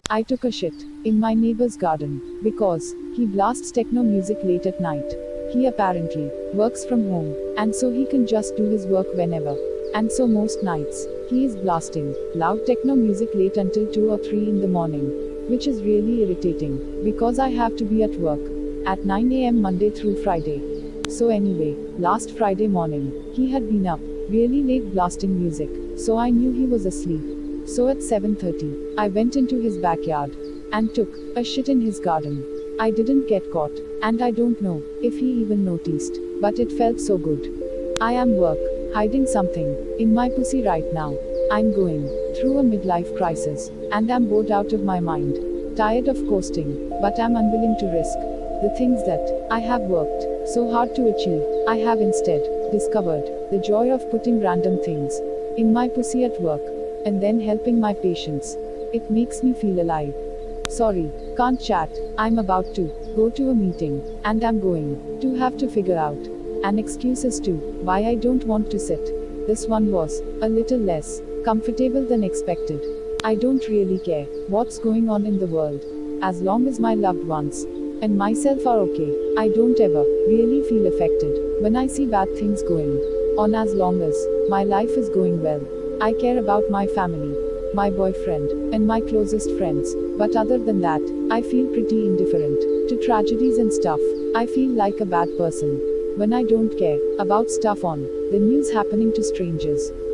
I took a shit in my neighbor's garden because he blasts techno music late at night. He apparently works from home, and so he can just do his work whenever. And so most nights, he is blasting loud techno music late until 2 or 3 in the morning, which is really irritating because I have to be at work at 9 am Monday through Friday. So anyway, last Friday morning, he had been up really late blasting music, so I knew he was asleep. So at 7:30, I went into his backyard and took a shit in his garden. I didn't get caught, and I don't know if he even noticed, but it felt so good. I am hiding something in my pussy right now. I'm going through a midlife crisis, and I'm bored out of my mind. Tired of coasting, but I'm unwilling to risk the things that I have worked so hard to achieve. I have instead discovered the joy of putting random things in my pussy at work, and then helping my patients. It makes me feel alive. Sorry, can't chat. I'm about to go to a meeting, and I'm going to have to figure out an excuse as to why I don't want to sit. This one was a little less comfortable than expected. I don't really care what's going on in the world, as long as my loved ones and myself are okay. I don't ever really feel affected when I see bad things going on, as long as my life is going well. I care about my family, my boyfriend, and my closest friends, but other than that, I feel pretty indifferent to tragedies and stuff. I feel like a bad person when I don't care about stuff on the news happening to strangers.